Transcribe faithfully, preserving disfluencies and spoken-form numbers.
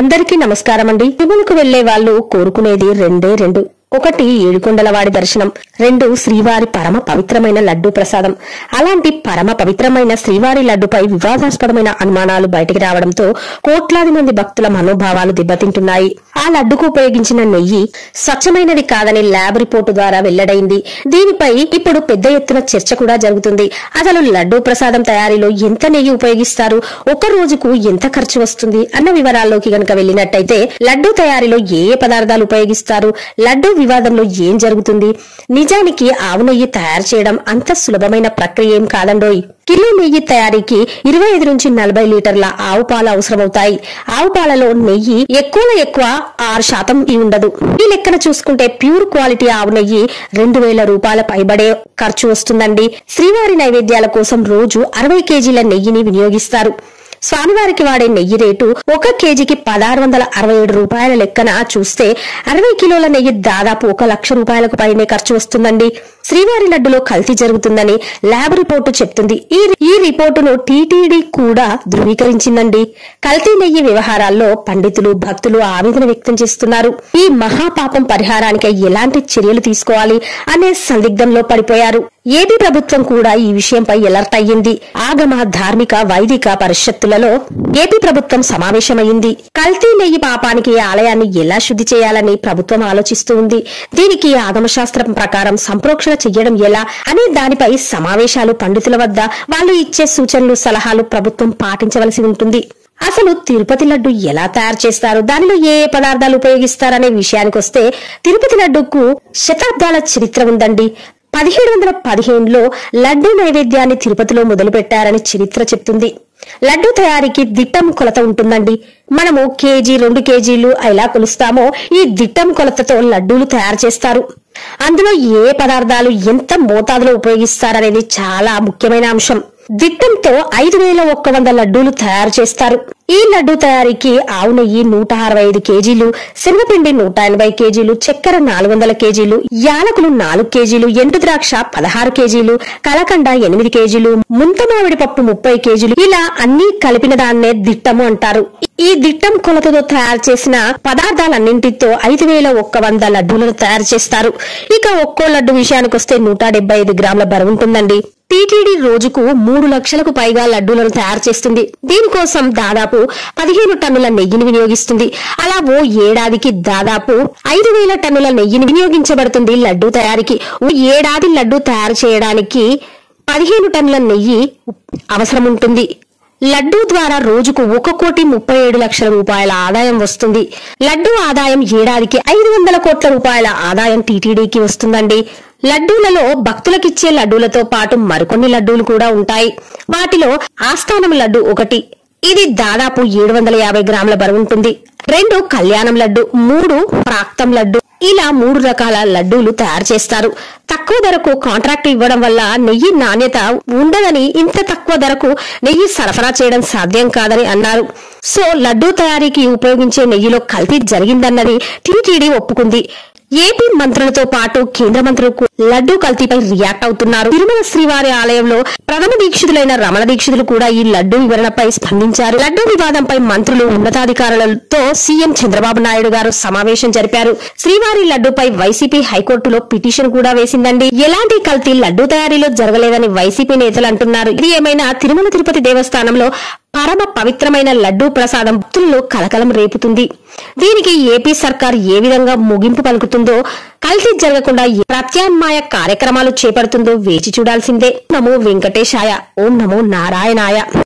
అందరికీ నమస్కారం అండి. తిరుమలకు వెళ్లే వాళ్ళు కోరుకునేది రెండే రెండు. ఒకటి ఏడుకొండలవాడి దర్శనం, రెండు శ్రీవారి పరమ పవిత్రమైన లడ్డూ ప్రసాదం. అలాంటి పరమ పవిత్రమైన శ్రీవారి లడ్డుపై వివాదాస్పదమైన అనుమానాలు బయటికి రావడంతో కోట్లాది మంది భక్తుల మనోభావాలు దెబ్బతింటున్నాయి. ఆ లడ్డుకు ఉపయోగించిన నెయ్యి స్వచ్ఛమైనది కాదని ల్యాబ్ రిపోర్టు ద్వారా వెల్లడైంది. దీనిపై ఇప్పుడు పెద్ద ఎత్తున చర్చ కూడా జరుగుతుంది. అసలు లడ్డూ ప్రసాదం తయారీలో ఎంత నెయ్యి ఉపయోగిస్తారు, ఒక రోజుకు ఎంత ఖర్చు వస్తుంది అన్న వివరాల్లోకి గనక వెళ్లినట్టయితే లడ్డూ తయారీలో ఏ ఏ పదార్థాలు ఉపయోగిస్తారు, లడ్డూ వివాదంలో ఏం జరుగుతుంది? నిజానికి ఆవు నెయ్యి తయారు చేయడం అంత సులభమైన ప్రక్రియ ఏం కాదండోయ్. కిలో నెయ్యి తయారీకి ఇరవై ఐదు నుంచి నలభై లీటర్ల ఆవు పాలు అవసరమవుతాయి. ఆవు పాలలో నెయ్యి ఎక్కువలో ఎక్కువ ఆరు శాతం ఉండదు. ఈ లెక్కన చూసుకుంటే ప్యూర్ క్వాలిటీ ఆవు నెయ్యి రెండు వేల రూపాయల పైబడే ఖర్చు వస్తుందండి. శ్రీవారి నైవేద్యాల కోసం రోజు అరవై కేజీల నెయ్యిని వినియోగిస్తారు. స్వామివారికి వాడే నెయ్యి రేటు ఒక కేజీకి పదహారు వందల అరవై ఏడు రూపాయల లెక్కన చూస్తే అరవై కిలోల నెయ్యి దాదాపు ఒక లక్ష రూపాయలకు పైనే ఖర్చు వస్తుందండి. శ్రీవారి లడ్డులో కల్తీ జరుగుతుందని ల్యాబ్ రిపోర్టు చెప్తుంది. ఈ రిపోర్టును టీటీడీ కూడా ధృవీకరించిందండి. కల్తీ నెయ్యి వ్యవహారాల్లో పండితులు, భక్తులు ఆవేదన వ్యక్తం చేస్తున్నారు. ఈ మహాపాపం పరిహారానికి ఎలాంటి చర్యలు తీసుకోవాలి అనే సందిగ్ధంలో పడిపోయారు. ఏపీ ప్రభుత్వం కూడా ఈ విషయంపై ఎలర్ట్ అయ్యింది. ఆగమ, ధార్మిక, వైదిక పరిషత్తులలో ఏపీ ప్రభుత్వం సమావేశమైంది. కల్తీ నెయ్యి పాపానికి ఆలయాన్ని ఎలా శుద్ధి చేయాలని ప్రభుత్వం ఆలోచిస్తూ ఉంది. దీనికి ఆగమ శాస్త్రం ప్రకారం సంప్రోక్షణ చెయ్యడం ఎలా అనే దానిపై సమావేశాలు, పండితుల వద్ద వాళ్ళు ఇచ్చే సూచనలు, సలహాలు ప్రభుత్వం పాటించవలసి ఉంటుంది. అసలు తిరుపతి లడ్డు ఎలా తయారు చేస్తారు, దానిలో ఏ ఏ పదార్థాలు ఉపయోగిస్తారనే విషయానికి వస్తే తిరుపతి లడ్డుకు శతాబ్దాల చరిత్ర ఉందండి. పదిహేడు వందల పదిహేనులో లడ్డూ నైవేద్యాన్ని తిరుపతిలో మొదలు పెట్టారని చరిత్ర చెప్తుంది. లడ్డూ తయారీకి దిట్టం కొలత ఉంటుందండి. మనము కేజీ, రెండు కేజీలు ఎలా కొలుస్తామో ఈ దిట్టం కొలతతో లడ్డూలు తయారు చేస్తారు. అందులో ఏ పదార్థాలు ఎంత మోతాదులో ఉపయోగిస్తారనేది చాలా ముఖ్యమైన అంశం. దిట్టంతో ఐదు వేల ఒక్క వంద లడ్డూలు తయారు చేస్తారు. ఈ లడ్డూ తయారీకి ఆవు నెయ్యి నూట అరవై ఐదు కేజీలు, శనగపిండి నూట ఎనభై కేజీలు, చక్కెర నాలుగు వందల కేజీలు, యాలకులు నాలుగు కేజీలు, ఎండు ద్రాక్ష పదహారు కేజీలు, కలకండ ఎనిమిది కేజీలు, ముంతమామిడి పప్పు ముప్పై కేజీలు, ఇలా అన్ని కలిపిన దాన్నే దిట్టము అంటారు. ఈ దిట్టం కొలతతో తయారు చేసిన పదార్థాలన్నింటితో ఐదు వేల ఒక్క వంద లడ్డూలను తయారు చేస్తారు. ఇక ఒక్కో లడ్డు విషయానికి వస్తే నూట డెబ్బై ఐదు గ్రాముల బరువు ఉంటుందండి. టీటీడీ రోజుకు మూడు లక్షలకు పైగా లడ్డూలను తయారు చేస్తుంది. దీనికోసం దాదాపు పదిహేను టన్నుల నెయ్యిని వినియోగిస్తుంది. అలా ఓ ఏడాదికి దాదాపు ఐదు వేల టన్నుల నెయ్యిని వినియోగించబడుతుంది లడ్డూ తయారీకి. ఓ ఏడాది లడ్డూ తయారు చేయడానికి పదిహేను టన్నుల నెయ్యి అవసరం ఉంటుంది. లడ్డూ ద్వారా రోజుకు ఒక కోటి ముప్పై ఏడు లక్షల రూపాయల ఆదాయం వస్తుంది. లడ్డూ ఆదాయం ఏడాదికి ఐదు వందల కోట్ల రూపాయల ఆదాయం టీటీడీకి వస్తుందండి. లడ్డూలలో భక్తులకిచ్చే లడ్డూలతో పాటు మరికొన్ని లడ్డూలు కూడా ఉంటాయి. వాటిలో ఆస్థానం లడ్డు ఒకటి. ఇది దాదాపు ఏడు వందల యాభై గ్రాముల బరువు ఉంటుంది. రెండు కళ్యాణం లడ్డు, మూడు ప్రాక్తం లడ్డు, ఇలా మూడు రకాల లడ్డూలు తయారు చేస్తారు. తక్కువ ధరకు కాంట్రాక్ట్ ఇవ్వడం వల్ల నెయ్యి నాణ్యత ఉండదని, ఇంత తక్కువ ధరకు నెయ్యి సరఫరా చేయడం సాధ్యం కాదని అన్నారు. సో లడ్డూ తయారీకి ఉపయోగించే నెయ్యిలో కల్తీ జరిగిందన్నది టీటీడీ ఒప్పుకుంది. ఏపీ మంత్రులతో పాటు కేంద్ర మంత్రులకు లడ్డూ కల్తీపై రియాక్ట్ అవుతున్నారు. తిరుమల శ్రీవారి ఆలయంలో ప్రథమ దీక్షితులైన రమణ దీక్షితులు కూడా ఈ లడ్డూ వివరణపై స్పందించారు. లడ్డూ వివాదంపై మంత్రులు, ఉన్నతాధికారులతో సీఎం చంద్రబాబు నాయుడు గారు సమావేశం జరిపారు. శ్రీవారి లడ్డూపై వైసీపీ హైకోర్టులో పిటిషన్ కూడా వేసిందండి. ఎలాంటి కల్తీ లడ్డూ తయారీలో జరగలేదని వైసీపీ నేతలు అంటున్నారు. ఇది ఏమైనా తిరుమల తిరుపతి దేవస్థానంలో పరమ పవిత్రమైన లడ్డూ ప్రసాదం భక్తుల్లో కలకలం రేపుతుంది. దీనికి ఏపీ సర్కార్ ఏ విధంగా ముగింపు పలుకుతుందో, కల్తీ జరగకుండా ప్రత్యామ్నాయ కార్యక్రమాలు చేపడుతుందో వేచి చూడాల్సిందే. నమో వెంకటేశాయ. ఓం నమో నారాయణాయ.